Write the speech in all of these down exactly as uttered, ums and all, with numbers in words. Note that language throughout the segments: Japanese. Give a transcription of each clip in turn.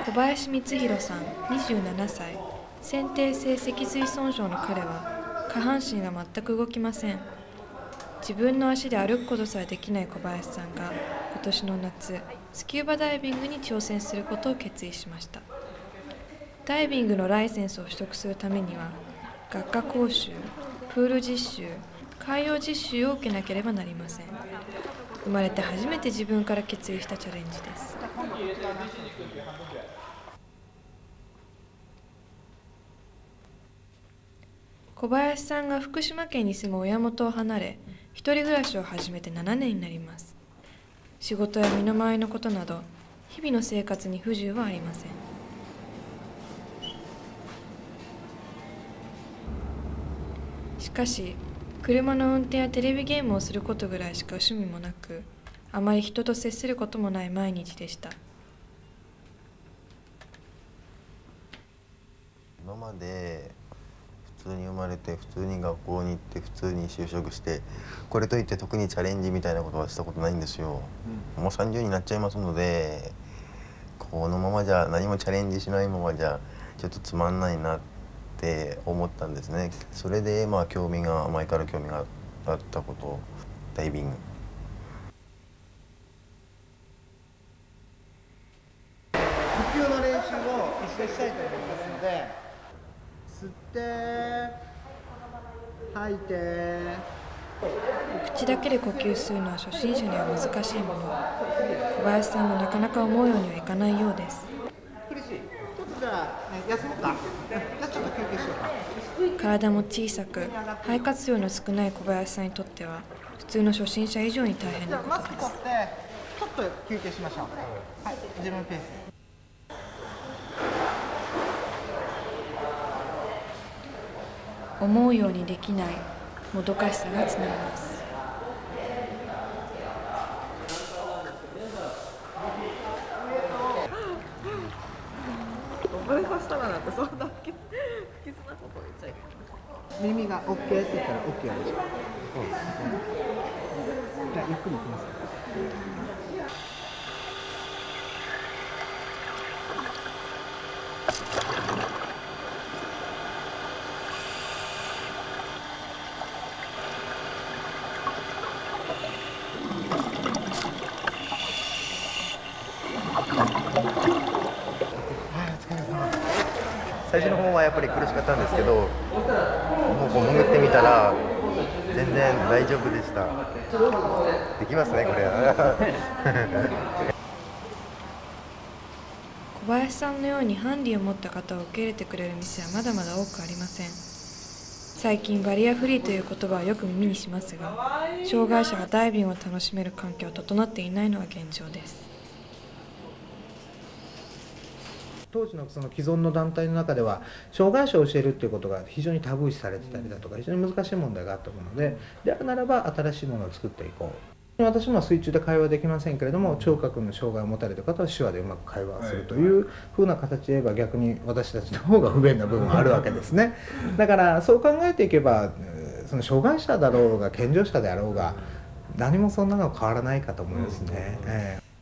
小林光弘さんにじゅうななさい、先天性脊髄損傷の彼は下半身が全く動きません。自分の足で歩くことさえできない小林さんが今年の夏、スキューバダイビングに挑戦することを決意しました。ダイビングのライセンスを取得するためには学科講習、プール実習、海洋実習を受けなければなりません。生まれて初めて自分から決意したチャレンジです。小林さんが福島県に住む親元を離れ、一人暮らしを始めてななねんになります。仕事や身の回りのことなど、日々の生活に不自由はありません。しかし、車の運転やテレビゲームをすることぐらいしか趣味もなく、あまり人と接することもない毎日でした。 今まで普通に生まれて普通に学校に行って普通に就職して、これといって特にチャレンジみたいなことはしたことないんですよ、うん、もうさんじゅうになっちゃいますので、このままじゃ何もチャレンジしないままじゃちょっとつまんないなって思ったんですね。それでまあ興味が前から興味があったこと、ダイビング。 呼吸の練習を一緒したいと思いますので、吸って吐いて。 口だけで呼吸するのは初心者には難しいもの。小林さんもなかなか思うようにはいかないようです。 苦しい。ちょっとじゃあ、ね、休もうか。じゃあちょっと休憩しようか。 体も小さく肺活量の少ない小林さんにとっては普通の初心者以上に大変なことです。 マスク取ってちょっと休憩しましょう。はい、自分ペース。 思うようにできないもどかしさが募ります。 溺れましたらなんてそんな不吉なこと言っちゃいけない。 耳が OK って言ったら OK やるでしょ。そうですね。じゃあゆっくりいきます。 最初の方はやっぱり苦しかったんですけど、もうこう潜ってみたら全然大丈夫でした。できますねこれ小林さんのようにハンディを持った方を受け入れてくれる店はまだまだ多くありません。最近バリアフリーという言葉はよく耳にしますが、障害者がダイビングを楽しめる環境は整っていないのが現状です。 当時のその既存の団体の中では障害者を教えるっていうことが非常にタブー視されてたりだとか、非常に難しい問題があったもので、であるならば新しいものを作っていこう。私も水中で会話できませんけれども、聴覚の障害を持たれる方は手話でうまく会話をするというふうな形で言えば、逆に私たちの方が不便な部分があるわけですね。だからそう考えていけば、その障害者だろうが健常者であろうが何もそんなの変わらないかと思いますね。えー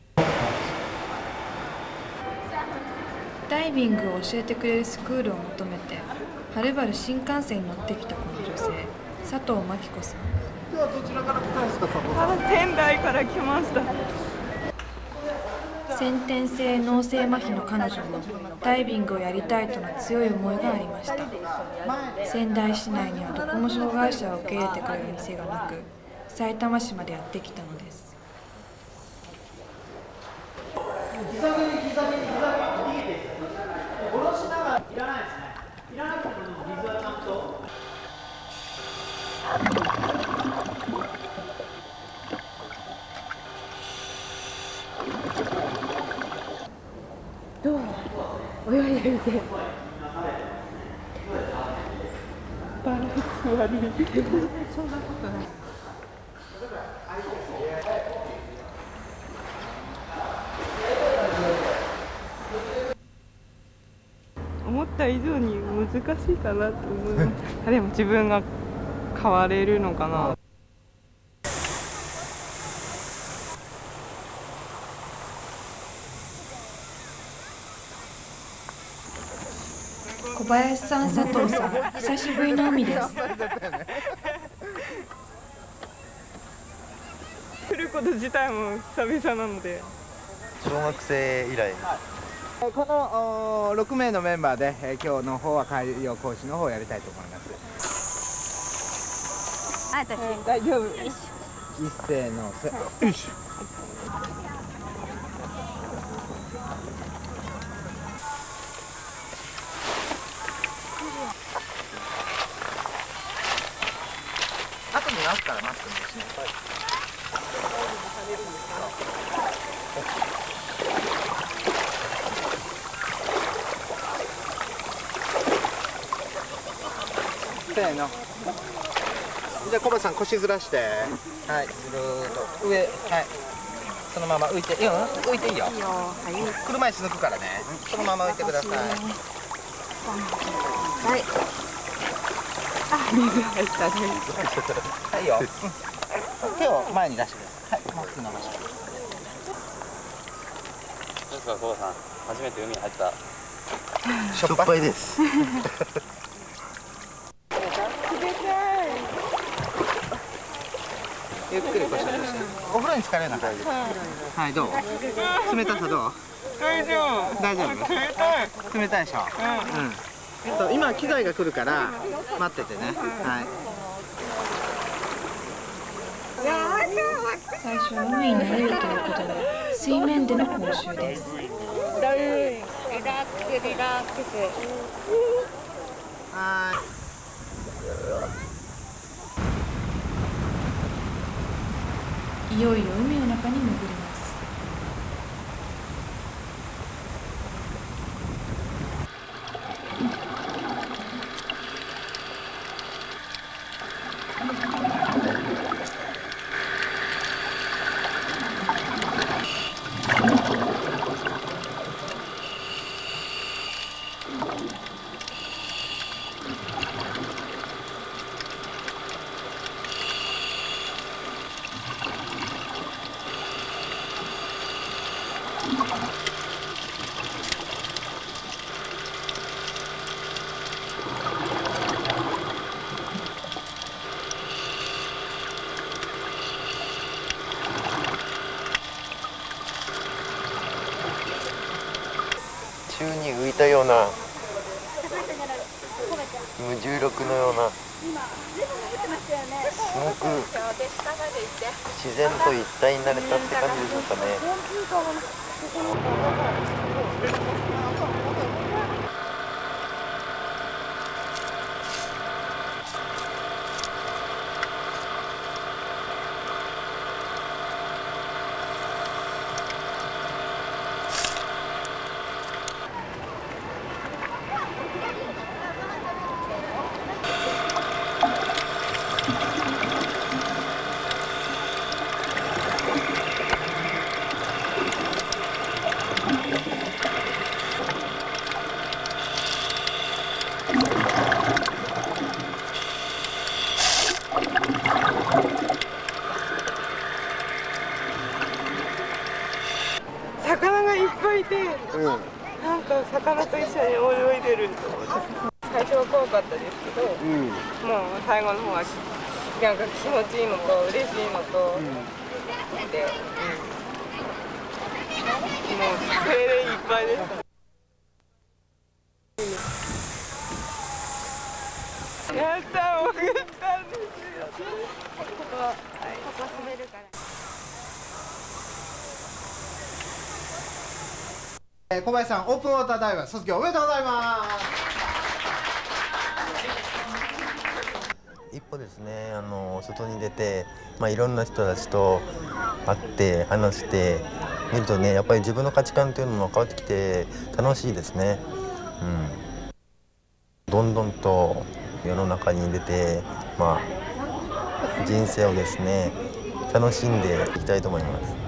ダイビングを教えてくれるスクールを求めてはるばる新幹線に乗ってきたこの女性、佐藤真紀子さん。 今日はどちらから来たんですか、佐藤さん。 仙台から来ました。 先天性脳性麻痺の彼女もダイビングをやりたいとの強い思いがありました。仙台市内にはどこも障害者を受け入れてくれる店がなく、さいたま市までやってきたのです。 膝上に膝上に膝上に逃げて下ろしながら、いらないですね。いらなくても水はちゃんと。 どう泳いでみて。バランス悪い。そんなことない。思った以上に難しいかなと思います。でも自分が変われるのかな。 小林さん、佐藤さん、久しぶりの海です。 来ること自体も久々なので。 小学生以来。 このろく名のメンバーで、えー、今日の方は海洋講師の方をやりたいと思います。 あ、私、うん、大丈夫。 一斉のせ、よし。後に直すからマスクもしない。せーの。じゃあコバさん腰ずらして、はい、ずるーっと上、はい、そのまま浮いて、いいよ、浮いていいよ。いいよ、はい。車椅子抜くからね。そのまま浮いてください。はい。 あ、水入った。はい、いいよ。 手を前に出してください。はい、まっすぐ伸ばして。 どうですか、コバさん。初めて海に入った。 しょっぱいです。 ゆっくり腰を落として。お風呂に浸かれなかった。はい、どう？冷たさどう？ 大丈夫。 大丈夫。 冷たい。 冷たいでしょ。うん。うん。えっと今機材が来るから待っててね。はい。 最初は海に慣れるということで、水面での講習です。 リラックス、リラックス。 はい。 いよいよ海の中に潜ります。 宙に浮いたような無重力のような、すごく自然と一体になれたって感じでしょうかね。 魚がいっぱいいて、うん、なんか魚と一緒に泳いでると最初は怖かったですけど、うん、もう最後の方はなんか気持ちいいのと嬉しいのと、うん、で、うん、もう精霊いっぱいです。やった、潜ったんですよ。ここ、はい、ここ滑るから。 小林さん、オープンウォーターダイバー卒業おめでとうございます。 一歩ですね、あの外に出て、まあ、いろんな人たちと会って話してみるとね、やっぱり自分の価値観というのも変わってきて楽しいですね。うん、どんどんと世の中に出て、まあ、人生をですね楽しんでいきたいと思います。